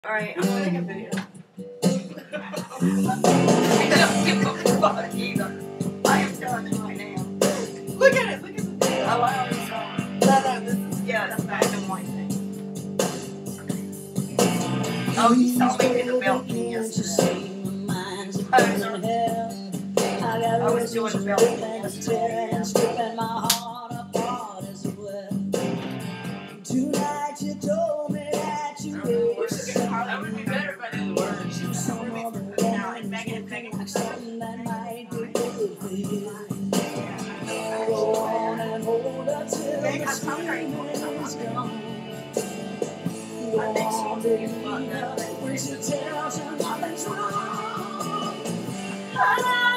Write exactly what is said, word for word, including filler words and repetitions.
Alright, I'm gonna make a video. I don't give a fuck either. I am done right now. Look at it, look at the video. I like this song. No, no, this is, yeah, that's black and white thing. Oh, you saw me in the balcony yesterday. I was doing the balcony yesterday. Tonight you told me that you were That would be better if I knew the words. Now, and Megan and Megan. something that might be good for you. Go on and hold up till the screaming is gone. Go on, baby, we should tell something's wrong.